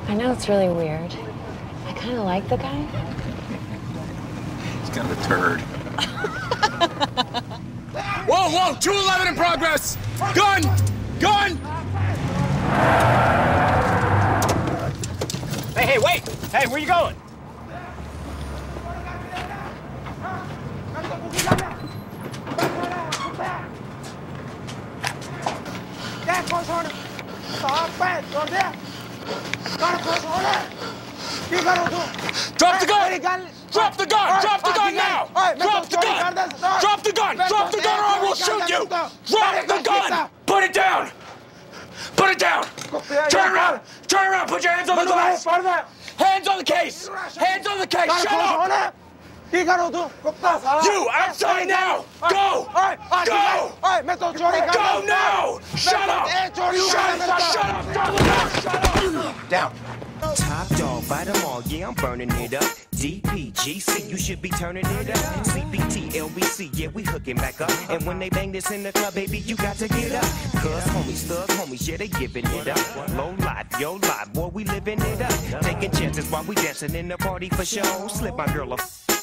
I know it's really weird. I kind of like the guy. He's kind of a turd. Whoa, whoa! 211 in progress! Gun! Gun! Hey, hey, wait! Hey, where you going? Drop the gun! Drop the gun! Drop the gun now! Drop the gun! Drop the gun! Drop the gun or I will shoot you! Drop the gun! Put it down! Put it down! Turn around! Turn around! Put your hands on the glass! Hands on the case! Hands on the case! Shut up! You! Outside now! Go! Go! Go now! Shut up! Shut up! Shut up! Shut up! Down. Top dog, bite them all, yeah, I'm burning it up. DPGC, you should be turning it up. CBT, LBC, yeah, we hooking back up. And when they bang this in the club, baby, you got to get up. Cuz homies, thug homies, yeah, they giving it up. Low life, yo life, boy, we living it up. Taking chances while we dancing in the party for show. Slip my girl a